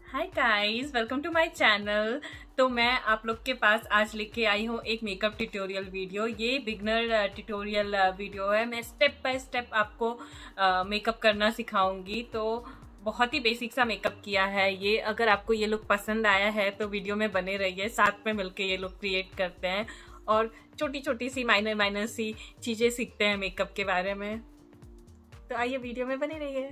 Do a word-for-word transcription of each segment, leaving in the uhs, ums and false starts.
Hi guys, welcome to my channel. तो मैं आप लोग के पास आज लेके आई हूँ एक मेकअप ट्यूटोरियल वीडियो। ये बिगनर ट्यूटोरियल वीडियो है। मैं स्टेप बाय स्टेप आपको मेकअप करना सिखाऊंगी। तो बहुत ही बेसिक सा मेकअप किया है ये। अगर आपको ये लुक पसंद आया है तो वीडियो में बने रहिए, साथ में मिलके ये लुक क्रिएट करते हैं और छोटी छोटी सी माइनर माइनर सी चीज़ें सीखते हैं मेकअप के बारे में। तो आइए वीडियो में बने रहिए।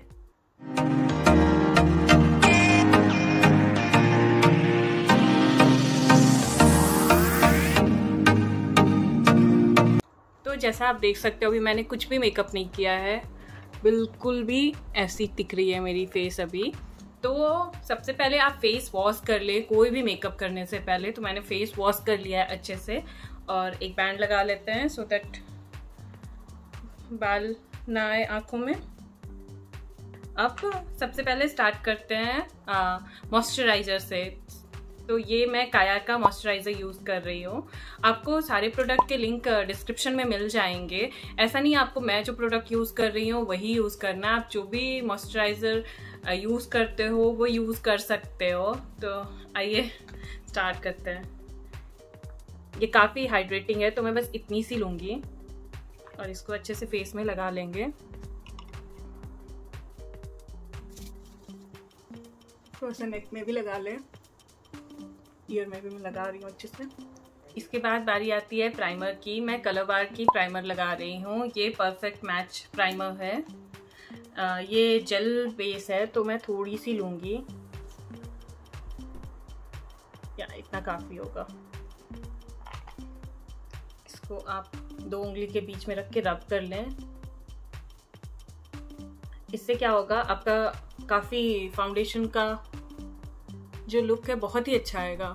जैसा आप देख सकते हो अभी मैंने कुछ भी मेकअप नहीं किया है, बिल्कुल भी ऐसी दिख रही है मेरी फेस अभी। तो सबसे पहले आप फेस वॉश कर ले कोई भी मेकअप करने से पहले। तो मैंने फेस वॉश कर लिया है अच्छे से और एक बैंड लगा लेते हैं सो दैट बाल ना आए आँखों में। अब सबसे पहले स्टार्ट करते हैं मॉइस्चराइज़र से। तो ये मैं काया का मॉइस्चराइज़र यूज़ कर रही हूँ। आपको सारे प्रोडक्ट के लिंक डिस्क्रिप्शन में मिल जाएंगे। ऐसा नहीं आपको मैं जो प्रोडक्ट यूज़ कर रही हूँ वही यूज़ करना, आप जो भी मॉइस्चराइज़र यूज़ करते हो वो यूज़ कर सकते हो। तो आइए स्टार्ट करते हैं। ये काफ़ी हाइड्रेटिंग है तो मैं बस इतनी सी लूँगी और इसको अच्छे से फेस में लगा लेंगे। थोड़ा सा नेक में भी लगा लें, ईयर में भी मैं लगा रही हूँ अच्छे से। इसके बाद बारी आती है प्राइमर की। मैं कलर बार की प्राइमर लगा रही हूँ। ये परफेक्ट मैच प्राइमर है। आ, ये जेल बेस है तो मैं थोड़ी सी लूँगी, या इतना काफ़ी होगा। इसको आप दो उंगली के बीच में रख के रब कर लें। इससे क्या होगा, आपका काफ़ी फाउंडेशन का जो लुक है बहुत ही अच्छा आएगा।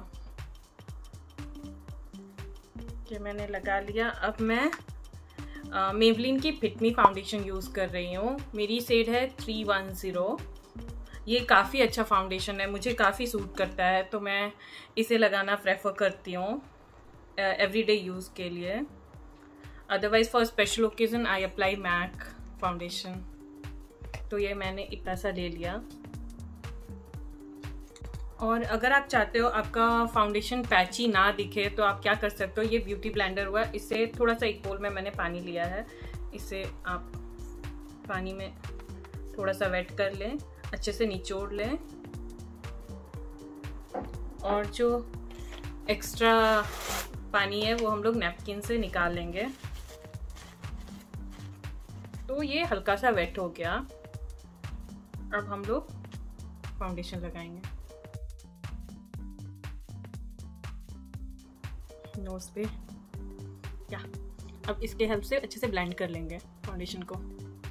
ये मैंने लगा लिया। अब मैं मेबलिन की फिट मी फाउंडेशन यूज़ कर रही हूँ। मेरी शेड है थ्री वन ज़ीरो। ये काफ़ी अच्छा फाउंडेशन है, मुझे काफ़ी सूट करता है तो मैं इसे लगाना प्रेफर करती हूँ एवरीडे यूज़ के लिए। Otherwise for special occasion I apply MAC foundation. तो ये मैंने इतना सा ले लिया। और अगर आप चाहते हो आपका फाउंडेशन पैची ना दिखे तो आप क्या कर सकते हो, ये ब्यूटी ब्लेंडर हुआ, इससे थोड़ा सा एक बोल में मैंने पानी लिया है। इसे आप पानी में थोड़ा सा वेट कर लें, अच्छे से निचोड़ लें और जो एक्स्ट्रा पानी है वो हम लोग नैपकिन से निकाल लेंगे। तो ये हल्का सा वेट हो गया। अब हम लोग फाउंडेशन लगाएंगे नोज पे। क्या अब इसके हेल्प से अच्छे से ब्लेंड कर लेंगे फाउंडेशन को।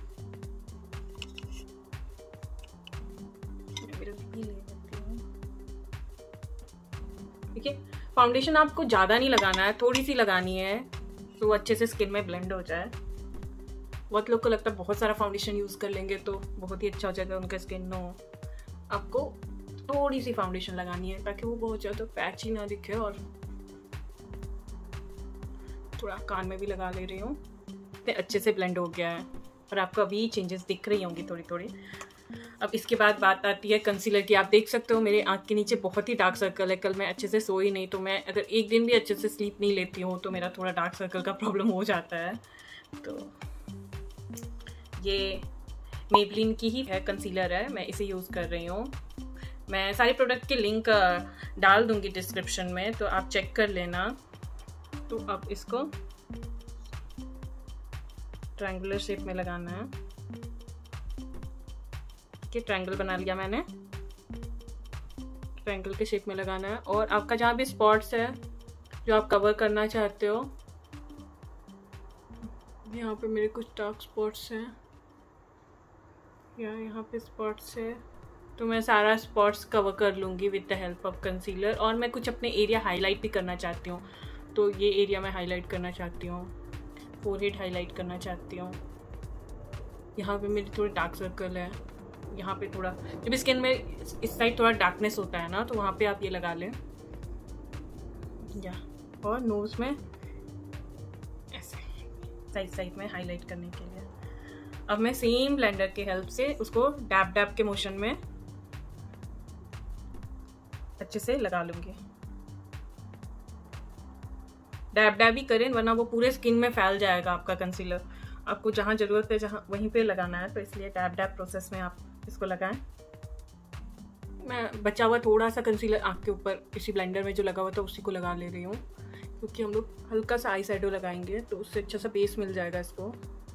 देखिए फाउंडेशन आपको ज़्यादा नहीं लगाना है, थोड़ी सी लगानी है तो वो अच्छे से स्किन में ब्लेंड हो जाए। बहुत लोग को लगता है बहुत सारा फाउंडेशन यूज़ कर लेंगे तो बहुत ही अच्छा हो जाएगा उनका स्किन। नो, आपको थोड़ी सी फाउंडेशन लगानी है ताकि वो बहुत ज़्यादा पैची ना दिखे। और थोड़ा कान में भी लगा ले रही हूँ तो अच्छे से ब्लेंड हो गया है और आपको अभी चेंजेस दिख रही होंगी थोड़ी थोड़ी। अब इसके बाद बात आती है कंसीलर की। आप देख सकते हो मेरे आँख के नीचे बहुत ही डार्क सर्कल है। कल मैं अच्छे से सोई नहीं, तो मैं अगर एक दिन भी अच्छे से स्लीप नहीं लेती हूँ तो मेरा थोड़ा डार्क सर्कल का प्रॉब्लम हो जाता है। तो ये मेबलिन की ही है कंसीलर है, मैं इसे यूज़ कर रही हूँ। मैं सारे प्रोडक्ट के लिंक डाल दूँगी डिस्क्रिप्शन में, तो आप चेक कर लेना। तो अब इसको ट्रायंगुलर शेप में लगाना है कि ट्रायंगल बना लिया मैंने। ट्रायंगल के शेप में लगाना है और आपका जहाँ भी स्पॉट्स है जो आप कवर करना चाहते हो, यहाँ पे मेरे कुछ डार्क स्पॉट्स हैं या यहाँ पे स्पॉट्स है तो मैं सारा स्पॉट्स कवर कर लूँगी with the help of concealer. और मैं कुछ अपने एरिया हाईलाइट भी करना चाहती हूँ, तो ये एरिया मैं हाईलाइट करना चाहती हूँ, फोरहेड हाईलाइट करना चाहती हूँ। यहाँ पे मेरी थोड़ी डार्क सर्कल है, यहाँ पे थोड़ा, जब स्किन में इस साइड थोड़ा डार्कनेस होता है ना तो वहाँ पे आप ये लगा लें। या और नोज में ऐसे साइड साइड में हाईलाइट करने के लिए। अब मैं सेम ब्लेंडर के हेल्प से उसको डैब डैब के मोशन में अच्छे से लगा लूँगी। डैब डैब ही करें वरना वो पूरे स्किन में फैल जाएगा आपका कंसीलर। आपको जहाँ ज़रूरत है जहाँ वहीं पे लगाना है, तो इसलिए डैब डैब प्रोसेस में आप इसको लगाएं। मैं बचा हुआ थोड़ा सा कंसीलर आँख के ऊपर इसी ब्लेंडर में जो लगा हुआ था उसी को लगा ले रही हूँ, क्योंकि हम लोग हल्का सा आई शैडो लगाएंगे तो उससे अच्छा सा बेस मिल जाएगा इसको।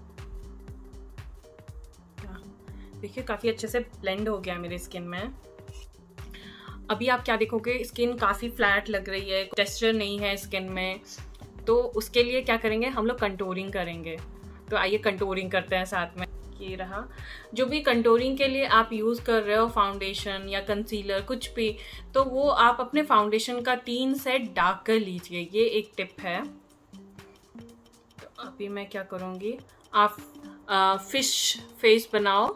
देखिए काफ़ी अच्छे से ब्लेंड हो गया मेरे स्किन में। अभी आप क्या देखोगे, स्किन काफ़ी फ्लैट लग रही है, टेक्सचर नहीं है स्किन में, तो उसके लिए क्या करेंगे हम लोग, कंटूरिंग करेंगे। तो आइए कंटूरिंग करते हैं साथ में। ये रहा, जो भी कंटूरिंग के लिए आप यूज़ कर रहे हो फाउंडेशन या कंसीलर कुछ भी, तो वो आप अपने फाउंडेशन का तीन सेट डार्क कर लीजिए, ये एक टिप है। तो अभी मैं क्या करूँगी, आप आ, फिश फेस बनाओ।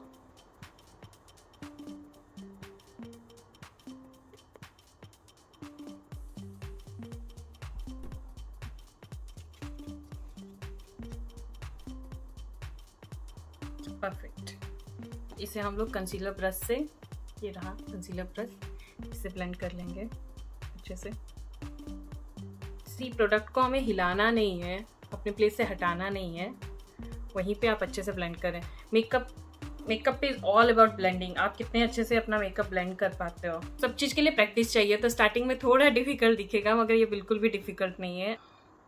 परफेक्ट। इसे हम लोग कंसीलर ब्रश से, ये रहा कंसीलर ब्रश, इसे ब्लेंड कर लेंगे अच्छे से। इसी प्रोडक्ट को हमें हिलाना नहीं है, अपने प्लेस से हटाना नहीं है, वहीं पे आप अच्छे से ब्लेंड करें। Makeup makeup is all about blending. आप कितने अच्छे से अपना मेकअप ब्लेंड कर पाते हो, सब चीज़ के लिए प्रैक्टिस चाहिए। तो स्टार्टिंग में थोड़ा डिफिकल्ट दिखेगा, मगर ये बिल्कुल भी डिफिकल्ट नहीं है।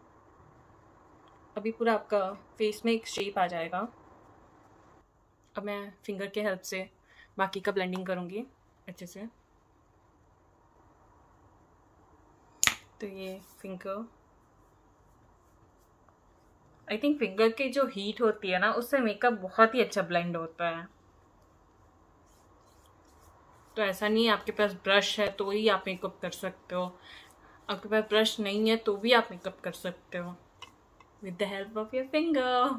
अभी पूरा आपका फेस में एक शेप आ जाएगा। अब मैं फिंगर के हेल्प से बाकी का ब्लेंडिंग करूँगी अच्छे से। तो ये फिंगर, आई थिंक फिंगर की जो हीट होती है ना, उससे मेकअप बहुत ही अच्छा ब्लेंड होता है। तो ऐसा नहीं है आपके पास ब्रश है तो ही आप मेकअप कर सकते हो, आपके पास ब्रश नहीं है तो भी आप मेकअप कर सकते हो with the help of your finger.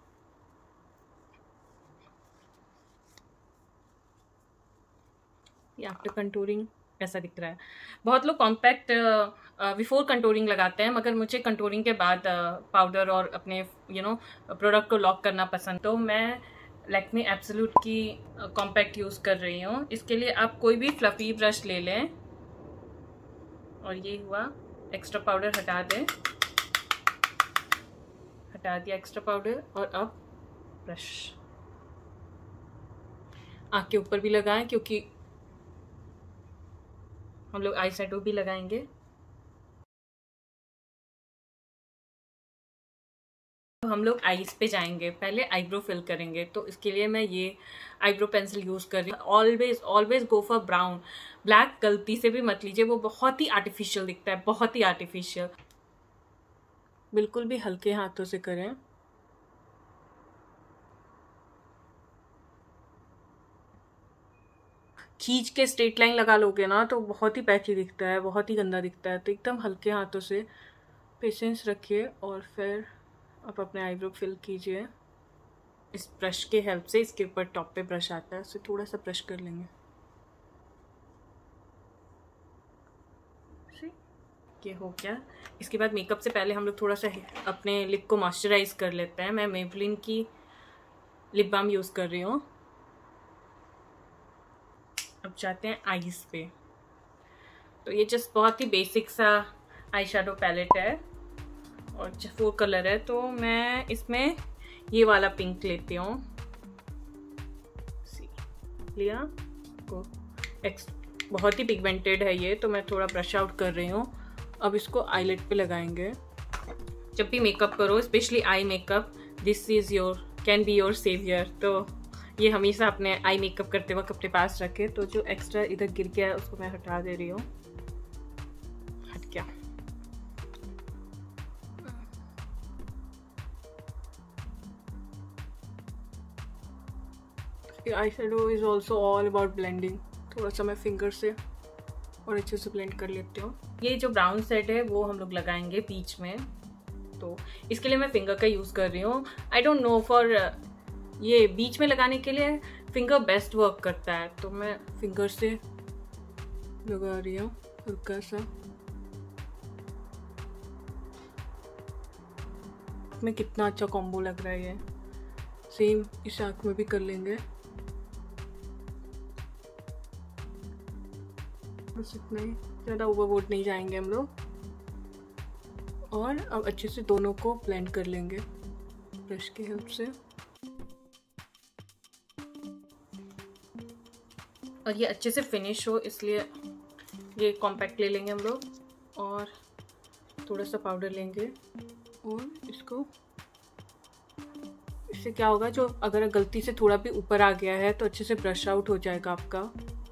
After contouring ऐसा दिख रहा है। बहुत लोग कॉम्पैक्ट बिफोर कंटूरिंग लगाते हैं, मगर मुझे कंटूरिंग के बाद पाउडर uh, और अपने यू नो प्रोडक्ट को लॉक करना पसंद। तो मैं लैक्मे एब्सोल्यूट की कॉम्पैक्ट यूज़ कर रही हूँ। इसके लिए आप कोई भी फ्लफी ब्रश ले लें और ये हुआ, एक्स्ट्रा पाउडर हटा दें, हटा दिया एक्स्ट्रा पाउडर। और अब ब्रश आँख के ऊपर भी लगाएं, क्योंकि हम लोग आई शैडो भी लगाएंगे। हम लोग आईज पे जाएंगे, पहले आईब्रो फिल करेंगे। तो इसके लिए मैं ये आईब्रो पेंसिल यूज़ कर रही हूँ। Always always go for brown, black गलती से भी मत लीजिए, वो बहुत ही आर्टिफिशियल दिखता है, बहुत ही आर्टिफिशियल। बिल्कुल भी हल्के हाथों से करें। खींच के स्ट्रेट लाइन लगा लोगे ना तो बहुत ही पैची दिखता है, बहुत ही गंदा दिखता है। तो एकदम हल्के हाथों से पेशेंस रखिए और फिर आप अपने आईब्रो फिल कीजिए इस ब्रश के हेल्प से। इसके ऊपर टॉप पे ब्रश आता है, उससे थोड़ा सा ब्रश कर लेंगे। ये हो गया। इसके बाद मेकअप से पहले हम लोग थोड़ा सा अपने लिप को मॉइस्चराइज कर लेते हैं। मैं मेबलिन की लिप बाम यूज़ कर रही हूँ। अब जाते हैं आईज पे। तो ये जस्ट बहुत ही बेसिक सा आई शैडो पैलेट है और फोर कलर है। तो मैं इसमें ये वाला पिंक लेती हूँ, लिया को एक्स बहुत ही पिगमेंटेड है ये, तो मैं थोड़ा ब्रश आउट कर रही हूँ। अब इसको आईलिड पे लगाएंगे। जब भी मेकअप करो, specially eye makeup, this is your can be your saviour. तो ये हमेशा अपने आई मेकअप करते वक्त अपने पास रखे। तो जो एक्स्ट्रा इधर गिर गया है उसको मैं हटा दे रही हूँ। हट गया। Eye shadow is also all about blending. थोड़ा सा मैं फिंगर से और अच्छे से ब्लेंड कर लेती हूँ। ये जो ब्राउन सेट है वो हम लोग लगाएंगे बीच में। तो इसके लिए मैं फिंगर का यूज़ कर रही हूँ। आई डोंट नो, फॉर ये बीच में लगाने के लिए फिंगर बेस्ट वर्क करता है। तो मैं फिंगर से लगा रही हूँ हल्का सा। में कितना अच्छा कॉम्बो लग रहा है ये। सेम इस आँख में भी कर लेंगे। बस इतना ही, ज़्यादा ओवरबोर्ड नहीं जाएंगे हम लोग। और अब अच्छे से दोनों को ब्लेंड कर लेंगे ब्रश की हेल्प से। और ये अच्छे से फिनिश हो इसलिए ये कॉम्पैक्ट ले लेंगे हम लोग और थोड़ा सा पाउडर लेंगे और इसको, इससे क्या होगा, जो अगर गलती से थोड़ा भी ऊपर आ गया है तो अच्छे से ब्रश आउट हो जाएगा आपका।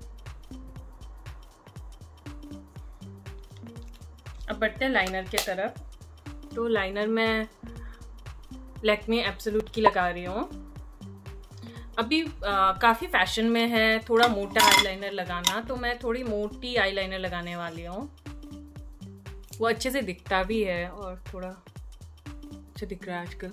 अब बढ़ते हैं लाइनर के तरफ। तो लाइनर मैं लैक्मे एब्सोल्यूट की लगा रही हूँ। अभी काफ़ी फैशन में है थोड़ा मोटा आईलाइनर लगाना, तो मैं थोड़ी मोटी आईलाइनर लगाने वाली हूँ। वो अच्छे से दिखता भी है और थोड़ा अच्छा दिख रहा है आजकल।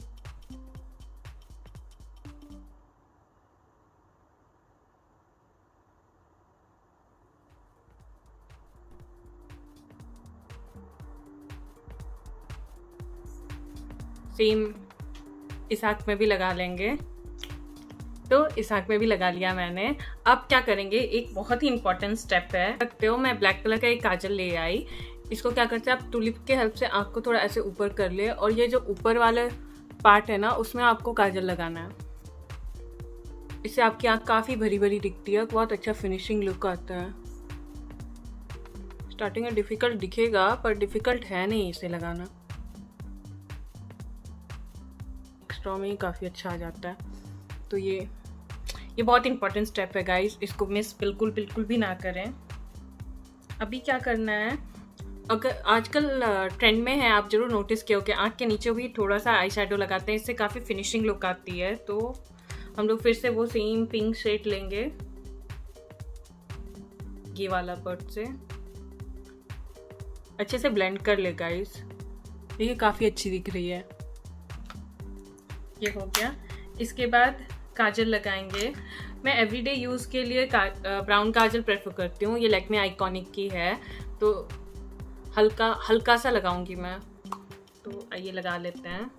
सेम इस आँख में भी लगा लेंगे। तो इस आँख में भी लगा लिया मैंने। अब क्या करेंगे, एक बहुत ही इंपॉर्टेंट स्टेप है। देखते हो मैं ब्लैक कलर का एक काजल ले आई। इसको क्या करते हैं, आप टुलिप के हेल्प से आँख को थोड़ा ऐसे ऊपर कर ले और ये जो ऊपर वाला पार्ट है ना उसमें आपको काजल लगाना है। इससे आपकी आँख काफ़ी भरी भरी दिखती है, बहुत अच्छा फिनिशिंग लुक आता है। स्टार्टिंग में डिफ़िकल्ट दिखेगा पर डिफ़िकल्ट है नहीं इसे लगाना, एक्स्ट्रा में ही काफ़ी अच्छा आ जाता है। तो ये ये बहुत इंपॉर्टेंट स्टेप है गाइस, इसको मिस बिल्कुल बिल्कुल भी ना करें। अभी क्या करना है, अगर आजकल ट्रेंड में है, आप जरूर नोटिस किया हो कि आँख के नीचे भी थोड़ा सा आई शैडो लगाते हैं, इससे काफ़ी फिनिशिंग लुक आती है। तो हम लोग फिर से वो सेम पिंक शेड लेंगे, ये वाला पर्ट से अच्छे से ब्लेंड कर ले गाइस। ये काफ़ी अच्छी दिख रही है। ये हो गया। इसके बाद काजल लगाएंगे। मैं एवरीडे यूज़ के लिए का, ब्राउन काजल प्रेफर करती हूँ। ये लैक्मे आइकॉनिक की है, तो हल्का हल्का सा लगाऊंगी मैं। तो आइए लगा लेते हैं।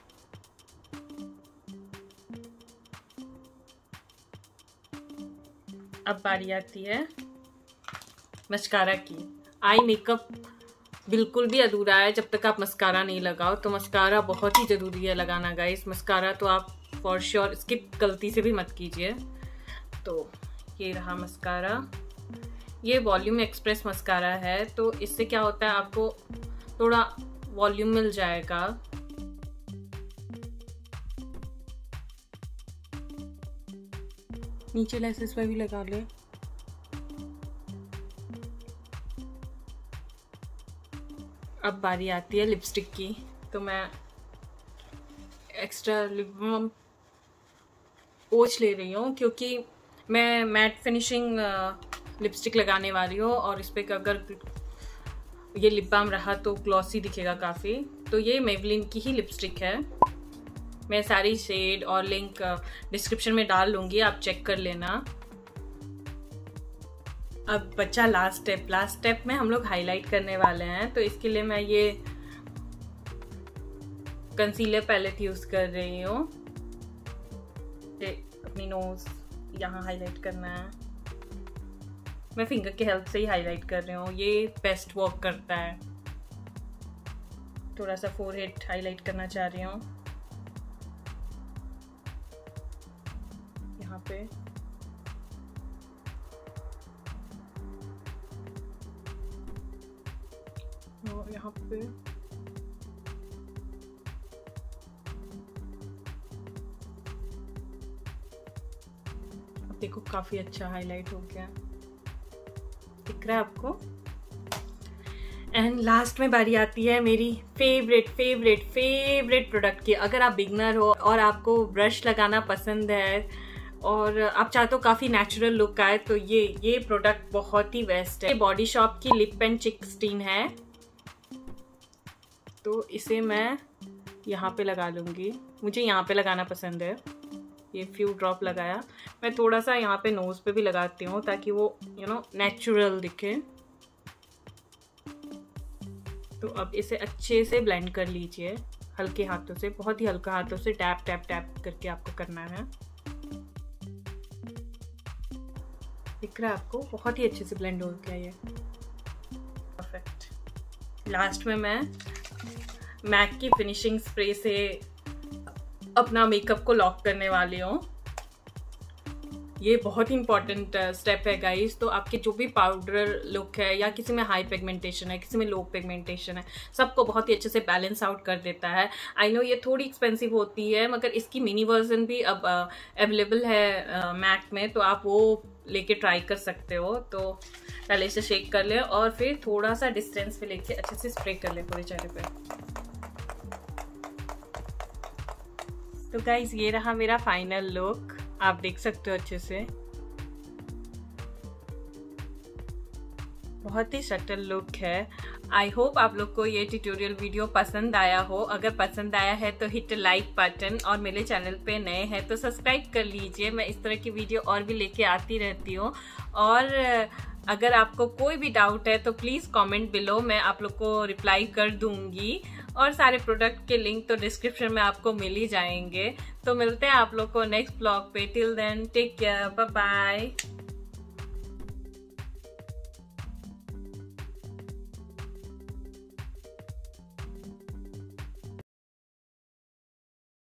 अब बारी आती है मस्कारा की। आई मेकअप बिल्कुल भी अधूरा है जब तक आप मस्कारा नहीं लगाओ, तो मस्कारा बहुत ही ज़रूरी है लगाना गाइस। मस्कारा तो आप फॉर श्योर स्किप गलती से भी मत कीजिए। तो ये रहा मस्कारा। ये वॉल्यूम एक्सप्रेस मस्कारा है, तो इससे क्या होता है, आपको थोड़ा वॉल्यूम मिल जाएगा। नीचे लेसेस पे भी लगा ले। अब बारी आती है लिपस्टिक की। तो मैं एक्स्ट्रा लिप बाम पोंछ ले रही हूँ क्योंकि मैं मैट फिनिशिंग लिपस्टिक लगाने वाली हूँ और इस पर अगर ये लिप बाम रहा तो ग्लॉसी दिखेगा काफ़ी। तो ये मेवलिन की ही लिपस्टिक है। मैं सारी शेड और लिंक डिस्क्रिप्शन में डाल लूँगी, आप चेक कर लेना। अब बचा लास्ट स्टेप। लास्ट स्टेप में हम लोग हाईलाइट करने वाले हैं, तो इसके लिए मैं ये कंसीलर पैलेट यूज़ कर रही हूँ। अपनी नोज यहाँ हाईलाइट करना है। मैं फिंगर की हेल्प से ही हाईलाइट कर रही हूँ, ये बेस्ट वर्क करता है। थोड़ा सा फोरहेड हाईलाइट करना चाह रही हूँ यहाँ पे। और यहाँ पे देखो काफी अच्छा हाईलाइट हो गया, दिख रहा है आपको। एंड लास्ट में बारी आती है मेरी फेवरेट फेवरेट फेवरेट प्रोडक्ट की। अगर आप बिगनर हो और आपको ब्रश लगाना पसंद है और आप चाहते हो काफी नेचुरल लुक आए, तो ये ये प्रोडक्ट बहुत ही बेस्ट है। बॉडी शॉप की लिप एंड चिक स्टीन है, तो इसे मैं यहाँ पे लगा लूँगी। मुझे यहाँ पे लगाना पसंद है। ये फ्यू ड्रॉप लगाया। मैं थोड़ा सा यहाँ पे नोज पे भी लगाती हूँ ताकि वो यू नो नेचुरल दिखे। तो अब इसे अच्छे से ब्लेंड कर लीजिए हल्के हाथों से, बहुत ही हल्का हाथों से टैप टैप टैप करके आपको करना है। दिख रहा है आपको, बहुत ही अच्छे से ब्लेंड हो गया ये, परफेक्ट। लास्ट में मैं मैक की फिनिशिंग स्प्रे से अपना मेकअप को लॉक करने वाली हूँ। ये बहुत ही इंपॉर्टेंट स्टेप है गाइस। तो आपके जो भी पाउडर लुक है, या किसी में हाई पिगमेंटेशन है, किसी में लो पिगमेंटेशन है, सबको बहुत ही अच्छे से बैलेंस आउट कर देता है। आई नो ये थोड़ी एक्सपेंसिव होती है, मगर इसकी मिनी वर्जन भी अब अवेलेबल है मैक uh, में, तो आप वो लेके ट्राई कर सकते हो। तो पहले इसे शेक कर ले और फिर थोड़ा सा डिस्टेंस पे लेके अच्छे से स्प्रे कर ले पूरे चेहरे पे। तो गाइस ये रहा मेरा फाइनल लुक, आप देख सकते हो अच्छे से, बहुत ही सटल लुक है। आई होप आप लोग को ये ट्यूटोरियल वीडियो पसंद आया हो। अगर पसंद आया है तो हिट लाइक बटन, और मेरे चैनल पे नए हैं तो सब्सक्राइब कर लीजिए। मैं इस तरह की वीडियो और भी लेके आती रहती हूँ। और अगर आपको कोई भी डाउट है तो प्लीज़ कमेंट बिलो, मैं आप लोग को रिप्लाई कर दूंगी। और सारे प्रोडक्ट के लिंक तो डिस्क्रिप्शन में आपको मिल ही जाएंगे। तो मिलते हैं आप लोग को नेक्स्ट ब्लॉग पे। Till then take care, bye bye.